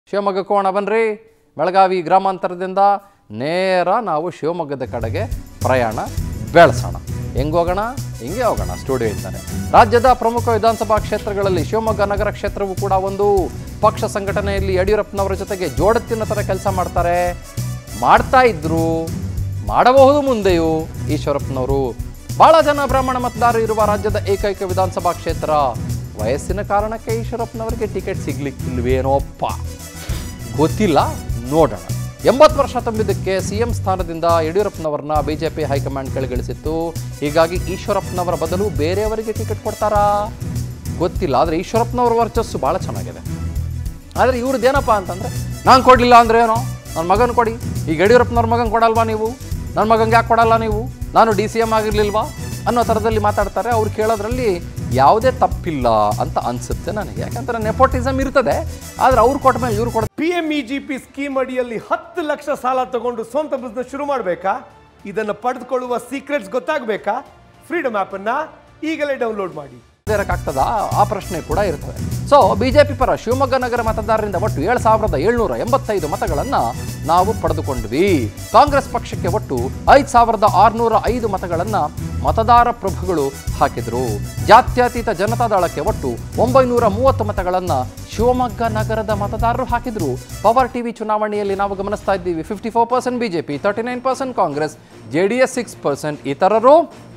ಶಿವಮೊಗ್ಗಕ್ಕೆ ಹೋಗೋಣ ಬನ್ರಿ. ಬೆಳಗಾವಿ ಗ್ರಾಮಾಂತರದಿಂದ ನೇರ ನಾವು ಶಿವಮೊಗ್ಗದ ಕಡೆಗೆ ಪ್ರಯಾಣ ಬೆಳೆಸೋಣ. ಹೆಂಗೆ ಹೋಗೋಣ? ಹಿಂಗೆ ಹೋಗೋಣ. ಸ್ಟುಡಿಯೋ ಇದ್ದಾರೆ. ರಾಜ್ಯದ ಪ್ರಮುಖ ವಿಧಾನಸಭಾ ಕ್ಷೇತ್ರಗಳಲ್ಲಿ ಶಿವಮೊಗ್ಗ ನಗರ ಕ್ಷೇತ್ರವೂ ಕೂಡ ಒಂದು. ಪಕ್ಷ ಸಂಘಟನೆಯಲ್ಲಿ ಯಡಿಯೂರಪ್ಪನವರ ಜೊತೆಗೆ ಜೋಡತ್ತಿನ ಥರ ಕೆಲಸ ಮಾಡ್ತಾ ಇದ್ರು, ಮಾಡಬಹುದು ಮುಂದೆಯೂ. ಈಶ್ವರಪ್ಪನವರು ಭಾಳ ಜನ ಬ್ರಾಹ್ಮಣ ಮತದಾರರು ಇರುವ ರಾಜ್ಯದ ಏಕೈಕ ವಿಧಾನಸಭಾ ಕ್ಷೇತ್ರ. ವಯಸ್ಸಿನ ಕಾರಣಕ್ಕೆ ಈಶ್ವರಪ್ಪನವರಿಗೆ ಟಿಕೆಟ್ ಸಿಗ್ಲಿಕ್ಕಿಲ್ವೇನೋಪ್ಪ, ಗೊತ್ತಿಲ್ಲ, ನೋಡೋಣ. 80 ವರ್ಷ ತುಂಬಿದ್ದಕ್ಕೆ ಸಿಎಂ ಸ್ಥಾನದಿಂದ ಯಡಿಯೂರಪ್ಪನವರನ್ನ ಬಿಜೆಪಿ ಹೈಕಮಾಂಡ್ ಕೆಳಗಿಳಿಸಿತ್ತು. ಹೀಗಾಗಿ ಈಶ್ವರಪ್ಪನವರ ಬದಲು ಬೇರೆಯವರಿಗೆ ಟಿಕೆಟ್ ಕೊಡ್ತಾರಾ ಗೊತ್ತಿಲ್ಲ. ಆದರೆ ಈಶ್ವರಪ್ಪನವರ ವರ್ಚಸ್ಸು ಭಾಳ ಚೆನ್ನಾಗಿದೆ. ಆದರೆ ಇವ್ರದ್ದೇನಪ್ಪ ಅಂತಂದರೆ, ನಾನು ಕೊಡಲಿಲ್ಲ ಅಂದರೆ ಏನೋ, ನನ್ನ ಮಗನ ಕೊಡಿ. ಈಗ ಯಡಿಯೂರಪ್ಪನವ್ರ ಮಗನ ಕೊಡಲ್ವಾ ನೀವು? ನನ್ನ ಮಗಂಗೆ ಯಾಕೆ ಕೊಡಲ್ಲ ನೀವು? ನಾನು DCM ಆಗಿರಲಿಲ್ವಾ ಅನ್ನೋ ಥರದಲ್ಲಿ ಮಾತಾಡ್ತಾರೆ. ಅವ್ರು ಕೇಳೋದ್ರಲ್ಲಿ ಯಾವುದೇ ತಪ್ಪಿಲ್ಲ ಅಂತ ಅನಿಸುತ್ತೆ ನನಗೆ. ಯಾಕಂದರೆ ನೆಪೋಟಿಸಮ್ ಇರ್ತದೆ, ಆದರೆ ಅವ್ರು ಕೊಟ್ಟ ಮೇಲೆ ಇವ್ರು ಕೊಡ. PMEGP ಸ್ಕೀಮ್ ಅಡಿಯಲ್ಲಿ 10 ಲಕ್ಷ ಸಾಲ ತಗೊಂಡು ಸ್ವಂತ ಬಿಸ್ನೆಸ್ ಶುರು ಮಾಡಬೇಕಾ? ಇದನ್ನು ಪಡೆದುಕೊಳ್ಳುವ ಸೀಕ್ರೆಟ್ಸ್ ಗೊತ್ತಾಗಬೇಕಾ? ಫ್ರೀಡಮ್ ಆ್ಯಪನ್ನು ಈಗಲೇ ಡೌನ್ಲೋಡ್ ಮಾಡಿ. ಆಗ್ತದಾ? ಆ ಪ್ರಶ್ನೆ ಕೂಡ ಇರ್ತದೆ. ಸೊ ಬಿಜೆಪಿ ಪರ ಶಿವಮೊಗ್ಗ ನಗರ ಮತದಾರರಿಂದ ಒಟ್ಟು 7,785 ಮತಗಳನ್ನು ನಾವು ಪಡೆದುಕೊಂಡ್ವಿ. ಕಾಂಗ್ರೆಸ್ ಪಕ್ಷಕ್ಕೆ ಒಟ್ಟು 5,605 ಮತಗಳನ್ನು ಮತದಾರ ಪ್ರಭುಗಳು ಹಾಕಿದರು. ಜಾತ್ಯತೀತ ಜನತಾದಳಕ್ಕೆ ಒಟ್ಟು 930 ಮತಗಳನ್ನು ಶಿವಮೊಗ್ಗ ನಗರದ ಮತದಾರರು ಹಾಕಿದರು. ಪವರ್ ಟಿವಿ ಚುನಾವಣೆಯಲ್ಲಿ ನಾವು ಗಮನಿಸ್ತಾ ಇದ್ದೀವಿ. 54% ಬಿಜೆಪಿ, 39% ಕಾಂಗ್ರೆಸ್, JDS 6%, ಇತರರು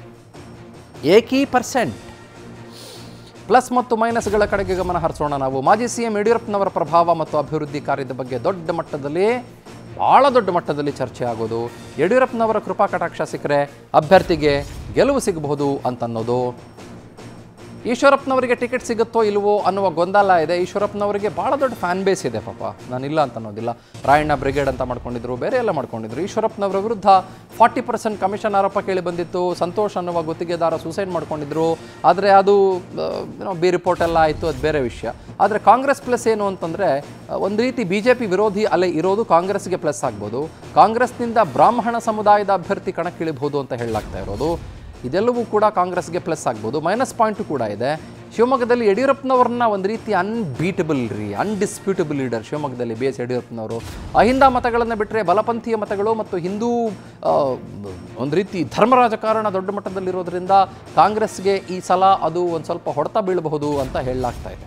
1%. ಪ್ಲಸ್ ಮತ್ತು ಮೈನಸ್ಗಳ ಕಡೆಗೆ ಗಮನ ಹರಿಸೋಣ ನಾವು. ಮಾಜಿ CM ಯಡಿಯೂರಪ್ಪನವರ ಪ್ರಭಾವ ಮತ್ತು ಅಭಿವೃದ್ಧಿ ಕಾರ್ಯದ ಬಗ್ಗೆ ಭಾಳ ದೊಡ್ಡ ಮಟ್ಟದಲ್ಲಿ ಚರ್ಚೆ ಆಗೋದು. ಯಡಿಯೂರಪ್ಪನವರ ಕೃಪಾ ಕಟಾಕ್ಷ ಸಿಕ್ಕರೆ ಅಭ್ಯರ್ಥಿಗೆ ಗೆಲುವು ಸಿಗಬಹುದು ಅಂತನ್ನೋದು. ಈಶ್ವರಪ್ಪನವರಿಗೆ ಟಿಕೆಟ್ ಸಿಗುತ್ತೋ ಇಲ್ವೋ ಅನ್ನುವ ಗೊಂದಲ ಇದೆ. ಈಶ್ವರಪ್ಪನವರಿಗೆ ಭಾಳ ದೊಡ್ಡ ಫ್ಯಾನ್ ಬೇಸ್ ಇದೆ ಪಾಪ, ನಾನಿಲ್ಲ ಅಂತ ಅನ್ನೋದಿಲ್ಲ. ರಾಯಣ್ಣ ಬ್ರಿಗೇಡ್ ಅಂತ ಮಾಡ್ಕೊಂಡಿದ್ರು, ಬೇರೆ ಎಲ್ಲ ಮಾಡ್ಕೊಂಡಿದ್ರು. ಈಶ್ವರಪ್ಪನವರ ವಿರುದ್ಧ 40% ಕಮಿಷನ್ ಆರೋಪ ಕೇಳಿ ಬಂದಿತ್ತು. ಸಂತೋಷ್ ಅನ್ನುವ ಗುತ್ತಿಗೆದಾರ ಸೂಸೈಡ್ ಮಾಡ್ಕೊಂಡಿದ್ರು. ಆದರೆ ಅದು ಬಿ ರಿಪೋರ್ಟ್ ಎಲ್ಲ ಆಯಿತು, ಅದು ಬೇರೆ ವಿಷಯ. ಆದರೆ ಕಾಂಗ್ರೆಸ್ ಪ್ಲಸ್ ಏನು ಅಂತಂದರೆ, ಒಂದು ರೀತಿ BJP ವಿರೋಧಿ ಅಲೆ ಇರೋದು ಕಾಂಗ್ರೆಸ್ಗೆ ಪ್ಲಸ್ ಆಗ್ಬೋದು. ಕಾಂಗ್ರೆಸ್ನಿಂದ ಬ್ರಾಹ್ಮಣ ಸಮುದಾಯದ ಅಭ್ಯರ್ಥಿ ಕಣಕ್ಕಿಳಿಬಹುದು ಅಂತ ಹೇಳಲಾಗ್ತಾ ಇರೋದು, ಇದೆಲ್ಲವೂ ಕೂಡ ಕಾಂಗ್ರೆಸ್ಗೆ ಪ್ಲಸ್ ಆಗ್ಬೋದು. ಮೈನಸ್ ಪಾಯಿಂಟು ಕೂಡ ಇದೆ. ಶಿವಮೊಗ್ಗದಲ್ಲಿ ಯಡಿಯೂರಪ್ಪನವ್ರನ್ನ ಒಂದು ರೀತಿ ಅನ್ಡಿಸ್ಪ್ಯೂಟಬಲ್ ಲೀಡರ್ ಶಿವಮೊಗ್ಗದಲ್ಲಿ BS ಯಡಿಯೂರಪ್ಪನವರು. ಅಹಿಂದ ಮತಗಳನ್ನು ಬಿಟ್ಟರೆ ಬಲಪಂಥೀಯ ಮತಗಳು ಮತ್ತು ಹಿಂದೂ ಒಂದು ರೀತಿ ಧರ್ಮ ರಾಜಕಾರಣ ದೊಡ್ಡ ಮಟ್ಟದಲ್ಲಿರೋದ್ರಿಂದ ಕಾಂಗ್ರೆಸ್ಗೆ ಈ ಸಲ ಅದು ಒಂದು ಸ್ವಲ್ಪ ಹೊಡೆತ ಬೀಳಬಹುದು ಅಂತ ಹೇಳಲಾಗ್ತಾ ಇದೆ.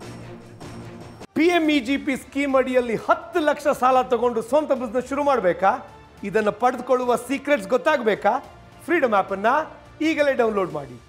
PMEGP ಸ್ಕೀಮ್ ಅಡಿಯಲ್ಲಿ 10 ಲಕ್ಷ ಸಾಲ ತಗೊಂಡು ಸ್ವಂತ ಬಿಸ್ನೆಸ್ ಶುರು ಮಾಡಬೇಕಾ? ಇದನ್ನು ಪಡೆದುಕೊಳ್ಳುವ ಸೀಕ್ರೆಟ್ಸ್ ಗೊತ್ತಾಗಬೇಕಾ? ಫ್ರೀಡಮ್ ಆ್ಯಪನ್ನು ಈಗಲೇ ಡೌನ್ಲೋಡ್ ಮಾಡಿ.